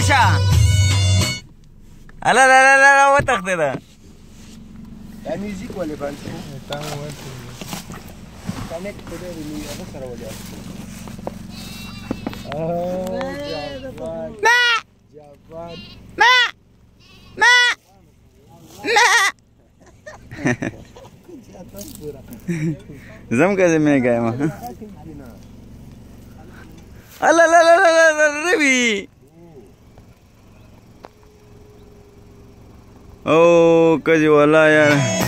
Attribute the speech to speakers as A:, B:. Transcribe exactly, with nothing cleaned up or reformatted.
A: وشه الا لا لا لا وتښتېده
B: دا میوزیک ولې بند شو تا مو ویل کنیکټ کړی دی هغه سره ولې جاپان
A: ما ما ما زم که زمین گایم الله لا لا لا لا روی او کجی والا یار